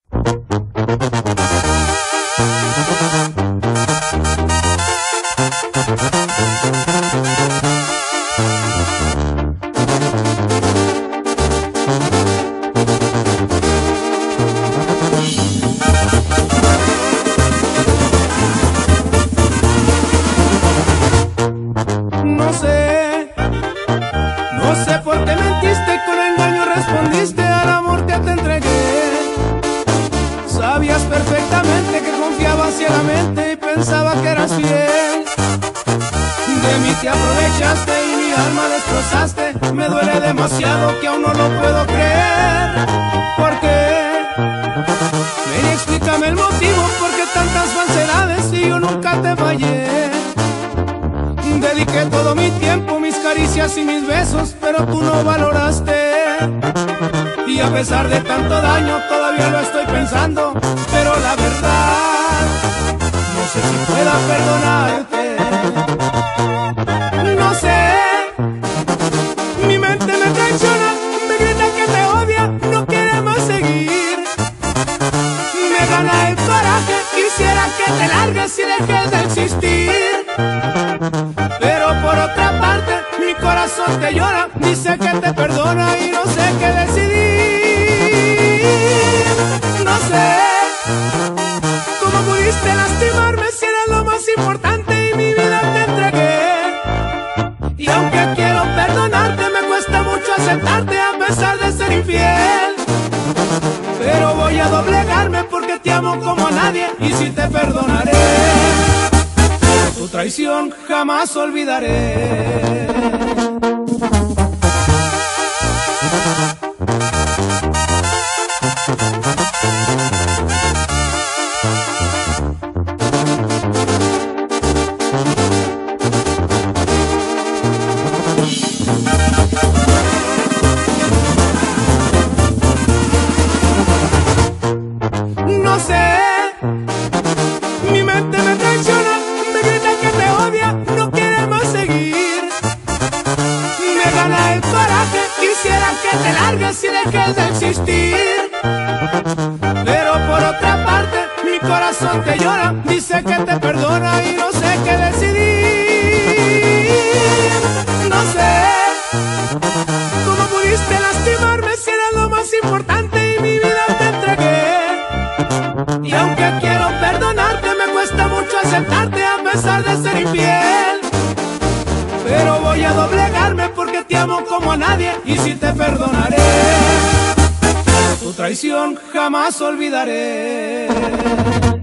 No sé por qué mentiste y con engaño respondiste al amor que te entregué. Sabías perfectamente que confiaba ciegamente y pensaba que eras fiel. De mí te aprovechaste y mi alma destrozaste. Me duele demasiado que aún no lo puedo creer. ¿Por qué? Ven y explícame el motivo, por qué tantas falsedades y yo nunca te fallé. Dediqué todo mi tiempo, mis caricias y mis besos, pero tú no valoraste. Y a pesar de tanto daño todavía lo estoy pensando, pero la verdad no sé si pueda perdonarte. No sé, mi mente me traiciona, me grita que te odia, no quiere más seguir. Me gana el coraje, quisiera que te largues y dejes de existir. Pero por otra parte, mi corazón te llora, dice que te perdona y no sé qué decidir. No sé cómo pudiste lastimarme si era lo más importante y mi vida te entregué. Y aunque quiero perdonarte, me cuesta mucho aceptarte a pesar de ser infiel. Pero voy a doblegarme porque te amo como a nadie y sí te perdonaré. Tu traición jamás olvidaré. No sé, mi mente me traiciona, me grita que te odia, no quiere más seguir. Me gana el coraje, quisiera que te largues y dejes de existir. Pero por otra parte, mi corazón te llora, dice que te perdona y no sé qué decidir. No sé cómo pudiste lastimarme si era lo más importante y mi vida te entregué. Y aunque quiero perdonarte, me cuesta mucho aceptarte a pesar de ser infiel. Pero voy a doblegarme porque te amo como a nadie y sí te perdonaré. Tu traición jamás olvidaré.